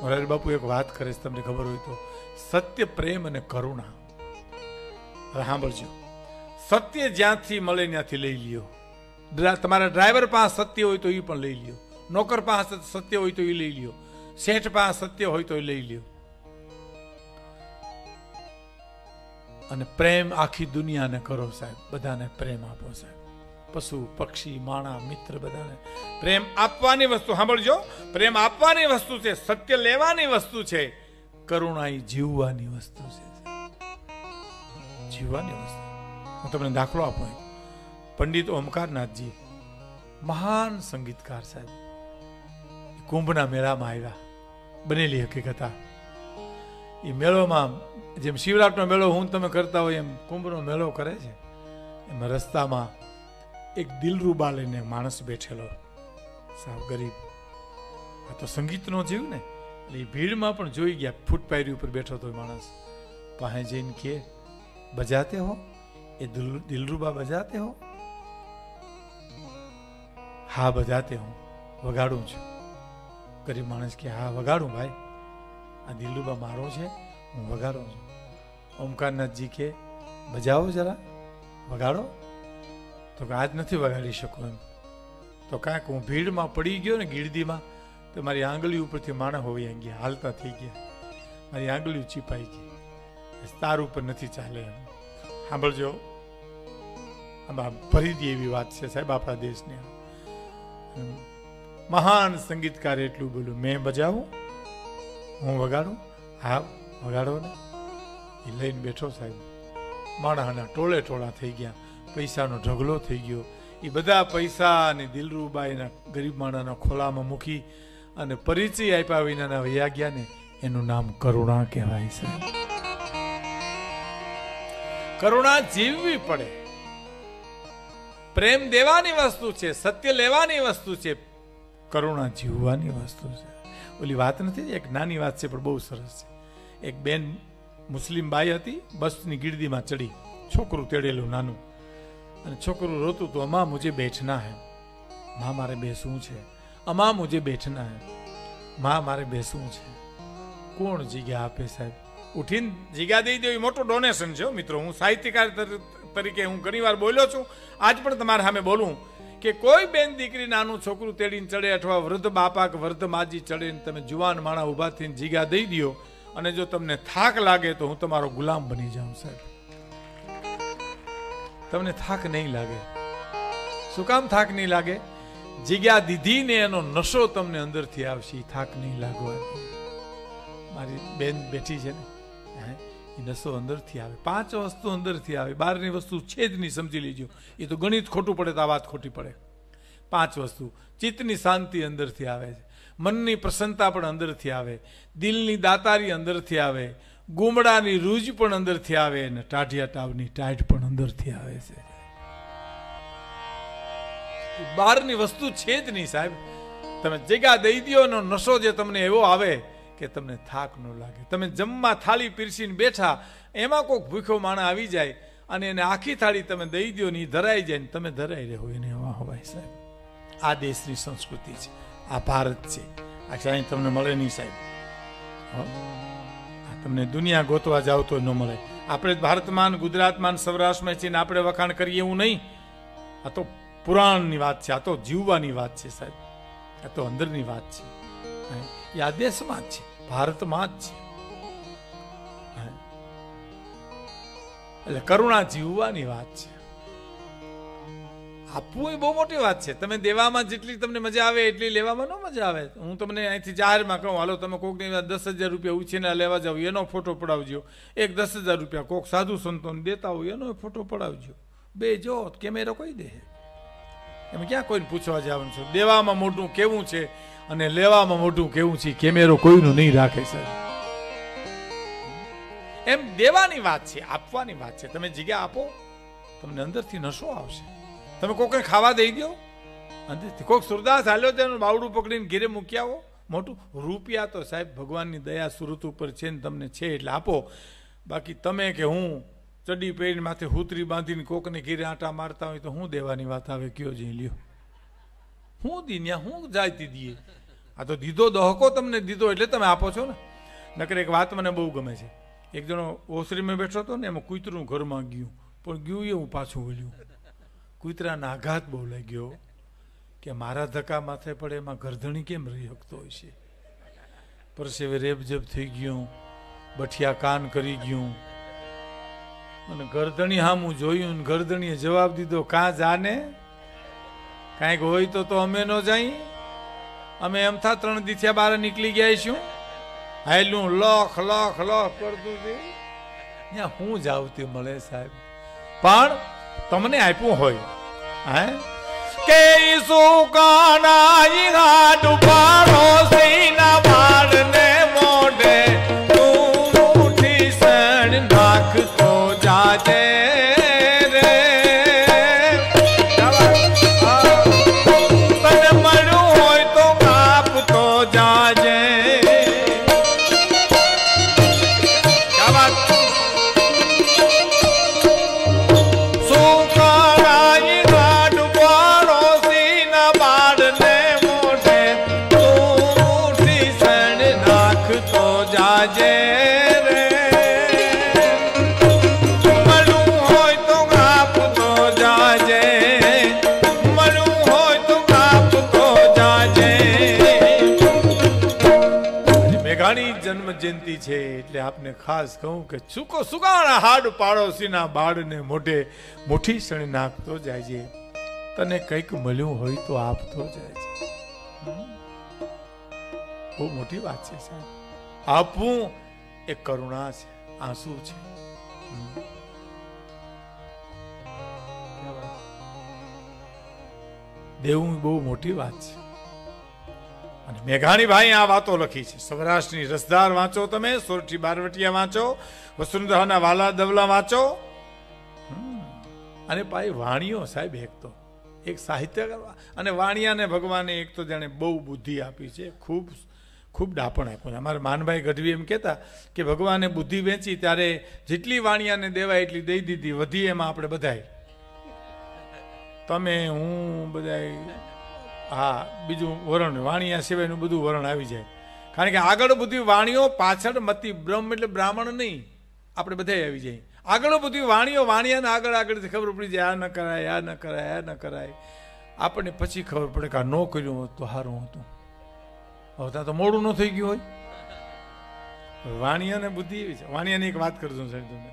મોરારી બાપુ એક વાત કરે છે, તમને ખબર હોય તો, સત્ય, પ્રેમ અને કરુણા. હવે સાંભળજો, સત્ય જ્યાંથી મળે ત્યાંથી લઈ લ્યો. તમારા ડ્રાઈવર પાસે સત્ય હોય તો એ પણ લઈ લ્યો, નોકર પાસે સત્ય હોય તો એ લઈ લ્યો, શેઠ પાસે સત્ય હોય તો એ લઈ લ્યો. અને પ્રેમ આખી દુનિયાને કરો સાહેબ, બધાને પ્રેમ આપો સાહેબ. પશુ પક્ષી માણા મિત્ર બધાને પ્રેમ આપવાની વસ્તુ. સાંભળજો, પ્રેમ આપવાની વસ્તુ છે, સત્ય લેવાની વસ્તુ છે, કરુણા એ જીવવાની વસ્તુ છે. જીવવાની વસ્તુ. હું તમને દાખલો આપું. પંડિત ઓમકારનાથજી મહાન સંગીતકાર સાહેબ, કુંભના મેળામાં આવ્યા. બનેલી હકીકત. એ મેળોમાં જેમ શિવરાત્રિનો મેળો હું તમે કરતા હોય એમ કુંભનો મેળો કરે છે. એમાં રસ્તામાં એક દિલરૂબા લઈને માણસ બેઠેલો સાવ ગરીબ. આ તો સંગીતનો જીવ ને, એટલે એ ભીડમાં પણ જોઈ ગયા. ફૂટપાયરી ઉપર બેઠો તો માણસ પાસે જઈને કે, બજાતે હો? એ દિલરૂબા બજાતે હો? હા બજાતે હું, વગાડું છું. ગરીબ માણસ કે હા વગાડું ભાઈ, આ દિલરૂબા મારો છે, હું વગાડું છું. ઓમકારનાથજી કે બજાવો જરા, વગાડો. તો કે આજ નથી વગાડી શકું એમ. તો કાંઈક હું ભીડમાં પડી ગયો ને ગીરદીમાં, તો મારી આંગળી ઉપરથી માણસ હોઈ ગયા, હાલતા થઈ ગયા, મારી આંગળીઓ ચીપાઈ ગઈ. તાર ઉપર નથી ચાલે એમ. સાંભળજો, આમાં ભરી દે એવી વાત છે સાહેબ આપણા દેશની. મહાન સંગીતકાર એટલું બોલ્યું, મેં બજાવું, હું વગાડું? હા વગાડો ને. એ લઈને બેઠો સાહેબ. માણસના ટોળે ટોળા થઈ ગયા, પૈસાનો ઢગલો થઈ ગયો. એ બધા પૈસા અને દિલરૂબાઈના ગરીબ માણસના ખોલામાં મૂકી અને પરિચય આપ્યા વિનાના વયા ગયા ને, એનું નામ કરુણા કહેવાય છે. કરુણા જીવવી પડે. પ્રેમ દેવાની વસ્તુ છે, સત્ય લેવાની વસ્તુ છે, કરુણા જીવવાની વસ્તુ છે. ઓલી વાત નથી, એક નાની વાત છે પણ બહુ સરસ છે. એક બેન મુસ્લિમ બાઈ હતી, બસની ગીરદીમાં ચડી, છોકરું તેડેલું નાનું, અને છોકરું રોતું તો, અમા મુझे बैठना है, माँ मारे બેસવું છે, અમા મુझे बैठना है, माँ मारे બેસવું છે. કોણ જગ્યા આપે સાહેબ? ઉઠીને જગ્યા દઈ દો એ મોટું ડોનેશન છે મિત્રો. હું સાહિત્યકાર તરીકે હું ઘણી વાર બોલ્યો છું, આજ પણ તમારા સામે બોલું કે કોઈ બેન દીકરી નાનું છોકરું તેડીને ચડે, અથવા વૃદ્ધ બાપા કે વૃદ્ધ માજી ચડે ને તમે જુવાન માણા ઉભા થઈને જગ્યા દઈ દો, અને જો તમને થાક લાગે તો હું તમારો ગુલામ બની જાઉં સાહેબ. તમને થાક નહીં લાગે. શું કામ થાક નહીં લાગે? જગ્યા દીધી ને એનો નશો તમને અંદરથી આવશે, થાક નહીં લાગવાનો. મારી બેન બેઠી છે ને, એ નશો અંદરથી આવે. 5 વસ્તુ અંદરથી આવે, બહારની વસ્તુ છે જ નહીં, સમજી લીજો. એ તો ગણિત ખોટું પડે તો આ વાત ખોટી પડે. 5 વસ્તુ. ચિત્તની શાંતિ અંદરથી આવે છે, મનની પ્રસન્નતા પણ અંદરથી આવે, દિલની દાતારી અંદરથી આવે, ગુમડાની રૂજ પણ અંદરથી આવે, અને ટાઢિયા ટાવની ટાઈટ પણ અંદરથી આવે છે. બહારની વસ્તુ છે જ નહીં સાહેબ. તમે જગ્યા દઈ દો નો નશો જે તમને એવો આવે કે તમને થાક ન લાગે. તમે જમવા થાળી પીરસીને બેઠા, એમાં કોઈક ભૂખ્યો માણસ આવી જાય અને એને આખી થાળી તમે દઈ દો ને એ ધરાઈ જાય ને તમે ધરાઈ રહો, એને હવા હવાય સાહેબ. આ દેશની સંસ્કૃતિ છે, આ ભારત છે. આ ક્યાંય તમને મળે નહીં સાહેબ. તમને દુનિયા ગોતવા જાવ તો ન મળે. આપણે ભારતમાં, ગુજરાતમાં, સૌરાષ્ટ્રમાં છીએ ને આપણે વખાણ કરીએ એવું નહીં. આ તો પુરાણની વાત છે, આ તો જીવવાની વાત છે સાહેબ. આ તો અંદરની વાત છે. એ આ દેશમાં જ છે, ભારતમાં જ છે. એટલે કરુણા જીવવાની વાત છે. આપવું એ બહુ મોટી વાત છે. તમે દેવામાં જેટલી તમને મજા આવે એટલી લેવામાં ન મજા આવે. હું તમને અહીંથી જાહેરમાં કહું, હાલો તમે કોકની 10,000 રૂપિયા ઉછીને લેવા જાવ, એનો ફોટો પડાવજો. એક 10,000 રૂપિયા કોક સાધુ સંતોને દેતા હોય એનો ફોટો પડાવજો. બે જો કેમેરો કોઈ દે, એમ ક્યાં કોઈને પૂછવા જવાનું છે? દેવામાં મોઢું કેવું છે અને લેવામાં મોઢું કેવું છે, કેમેરો કોઈનું નહીં રાખે સાહેબ. એમ દેવાની વાત છે, આપવાની વાત છે. તમે જગ્યા આપો, તમને અંદરથી નશો આવશે. તમે કોકને ખાવા દઈ દો, અંદરથી કોક સુરદાસ હાલ્યો તેનું બાવડું પકડીને ઘેરે મૂકી આવો. મોટું રૂપિયા તો સાહેબ ભગવાનની દયા સુરત ઉપર છે ને તમને છે એટલે આપો. બાકી તમે કે હું ચડી પહેરીને માથે હુતરી બાંધીને કોકને ઘેરે આંટા મારતા હોય તો હું દેવાની વાત આવે? કયો જઈ લ્યો, હું દી ન્યા હું જાયતી દઈએ? આ તો દીધો દહકો તમને દીધો એટલે તમે આપો છો ને. નકર એક વાત મને બહુ ગમે છે. એક જણો ઓસરીમાં બેઠો હતો ને, એમાં કૂતરું ઘરમાં ગયું, પણ ગયું એવું પાછું વળ્યું. કૂતરાના આઘાત બહુ લાગ્યો કે મારા ધક્કા માથે પડે એમાં ગરધણી કેમ રહી શકતો હોય છે. પરસેવે રેબજબ થઈ ગયું, બઠિયા કાન કરી ગયું, અને ગરધણી હામું જોયું ને ગરધણીએ જવાબ દીધો, કાં જાને, કાંઈક હોય તો અમે ન જાય. અમે એમ થા 3 દીથિયા બહાર નીકળી ગયા છું, હાયલું લખ લખ લખ કરતું ત્યાં હું જાવતી મળે સાહેબ. પણ તમને આપ્યું હોય હે કે સુકાના ઘાટ પાડો સીના બાળને મોઢે તું ઉઠી સણ નાખતો જાજે રે. તને મળ્યું હોય તો કાપતો જાજે. જન્મ જયંતિ છે એટલે આપને ખાસ કહું કે સુકાણા હાડ પાડોશીના બાળને મોઢે મુઠ્ઠી સણી નાખતો જાય છે. તને કંઈક મળ્યું હોય તો આપતો જાય છે. બહુ મોટી વાત છે સાહેબ. આપવું એ કરુણા છે, આંસુ છે. દેવું બહુ મોટી વાત છે. અને મેઘાણી ભાઈ આ વાતો લખી છે. સૌરાષ્ટ્રની રસધાર વાંચો, તમે સોરઠી બારવટિયા વાંચો, વસુંધરાના વાલા દવલા વાંચો. અને ભાઈ વાણીઓ સાહેબ એક સાહિત્યકાર, અને વાણિયાને ભગવાને એક તો જાણે બહુ બુદ્ધિ આપી છે, ખૂબ ખૂબ ડાપણ આપ્યું છે. અમારા માનભાઈ ગઢવી એમ કહેતા કે ભગવાને બુદ્ધિ વેચી ત્યારે જેટલી વાણિયાને દેવાય એટલી દઈ દીધી, વધી એમાં આપણે બધાય, તમે હું બધાય, હા બીજું વરણ વાણિયા સિવાયનું બધું વરણ આવી જાય. કારણ કે આગળ બધી વાણીઓ, પાછળ મતી બ્રહ્મ એટલે બ્રાહ્મણ નહીં, આપણે બધા આવી જાય. આગળ બધી વાણીઓ વાણિયાને આગળ આગળથી ખબર પડી જાય, આ ન કરાય, આ ન કરાય, આ ન કરાય. આપણને પછી ખબર પડે કે આ ન કર્યું હોત તો સારું હતું. હવે ત્યાં તો મોડું ન થઈ ગયું હોય. વાણિયાને બુદ્ધિ એવી છે. વાણિયાની એક વાત કરજો સાહેબ તમને.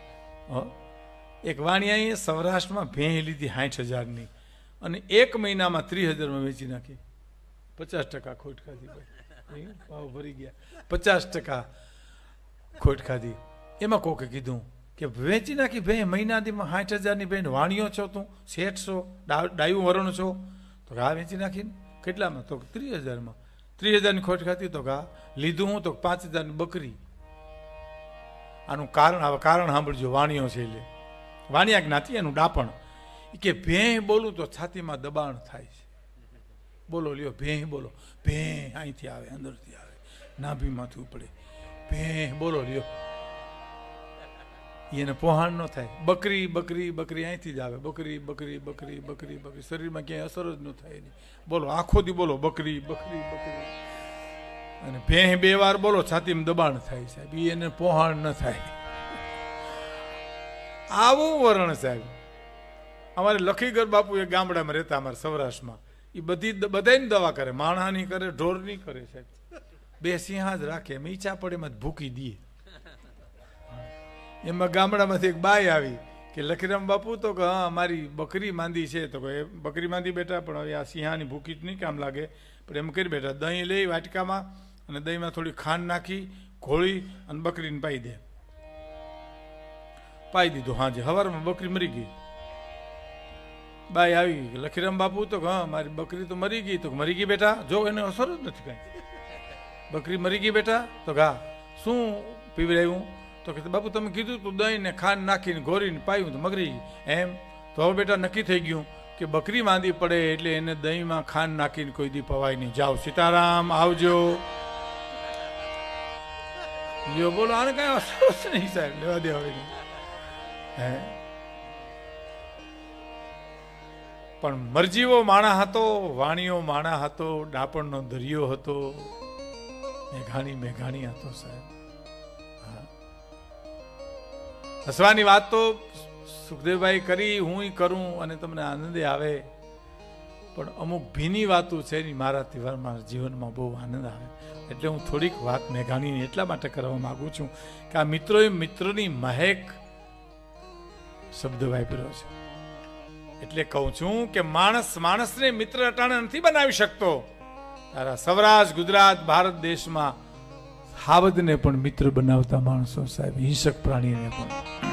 એક વાણિયાએ સૌરાષ્ટ્રમાં ભેં લીધી 60,000ની, અને 1 મહિનામાં 30,000માં વેચી નાખી. 50% ખોટ ખાધી ભાઈ, ભાવ ભરી ગયા. 50% ખોટ ખાધી. એમાં કોકે કીધું કે વેચી નાખી ભાઈ મહિનાથીમાં 60,000ની બેન, વાણિયો છો તું, શેઠ છો, ડાયું વરણ છો, તો આ વેચી નાખીને કેટલામાં? તો 30,000માં. 30,000ની ખોટ ખાતી તો ગા લીધું હું તો 5,000ની બકરી. આનું કારણ, હવે કારણ સાંભળજો. વાણિયો છે એટલે વાણિયા જ્ઞાતિ, એનું ડાપણ કે ભેં બોલું તો છાતીમાં દબાણ થાય છે. બોલો લ્યો ભેં બોલો, ભેં અહીંથી આવે, અંદરથી આવે, નાભીમાંથી ઉપડે. ભેં બોલો લ્યો, એને પોહાણ ન થાય. બકરી બકરી બકરી અહીંથી જ આવે, બકરી બકરી બકરી બકરી બકરી, શરીરમાં ક્યાંય અસર જ ન થાય એની. બોલો આખો દી બોલો બકરી બકરી બકરી, અને ભેં 2 વાર બોલો છાતીમાં દબાણ થાય સાહેબ, એને પોહાણ ન થાય. આવું વરણ સાહેબ. અમારે લખીગર બાપુ એ ગામડામાં રહેતા, અમારા સૌરાષ્ટ્રમાં, એ બધાની દવા કરે, માણસની કરે, ઢોરની કરે સાહેબ. 2 સિંહા જ રાખે, એમ ઈચ્છા પડે એમાં ભૂકી દઈએ. એમાં ગામડામાંથી એક બાઈ આવી કે લખીરામ બાપુ, તો કે હા મારી બકરી માંદી છે. તો એ બકરી માંદી બેટા, પણ હવે આ સિંહાની ભૂકી જ નહીં કામ લાગે, પણ એમ કરી બેટા દહીં લઈ વાટકામાં, અને દહીંમાં થોડી ખાંડ નાખી ઘોળી અને બકરીને પાઈ દે. પાઈ દીધું. હાજે સવારમાં બકરી મરી ગઈ. બાઈ આવી ગઈ, લખીરામ બાપુ, તો હા મારી બકરી તો મરી ગઈ. તો મરી ગઈ બેટા, જો એને અસર જ નથી કાંઈ. બકરી મરી ગઈ બેટા, તો ઘા શું પીવડાવ્યું? તો કે બાપુ તમે કીધું તું દહીં ને ખાંડ નાખીને ઘોરીને પાયું તો મગરી ગઈ. એમ તો હવે બેટા નક્કી થઈ ગયું કે બકરી માંદી પડે એટલે એને દહીંમાં ખાંડ નાખીને કોઈ દી પવાય નહીં. જાઓ સીતારામ, આવજો. લ્યો બોલો, આને કઈ અસર નહીં સાહેબ, લેવા દે હવે. પણ મરજીવો માણા હતો, વાણીઓ માણા હતો, ડાપણનો દરિયો હતો, મેઘાણી હતો સાહેબ. હસવાની વાત તો સુખદેવભાઈ કરી, હું કરું અને તમને આનંદે આવે, પણ અમુક ભીની વાતો છે ને મારા જીવનમાં બહુ આનંદ આવે. એટલે હું થોડીક વાત મેઘાણીની એટલા માટે કરવા માંગુ છું કે આ મિત્રોએ મિત્રની મહેક શબ્દ વાપર્યો છે. એટલે કહું છું કે માણસને મિત્ર અટાણે નથી બનાવી શકતો. તારા સૌરાષ્ટ્ર, ગુજરાત, ભારત દેશમાં હાવદને પણ મિત્ર બનાવતા માણસો સાહેબ, હિંસક પ્રાણીને પણ.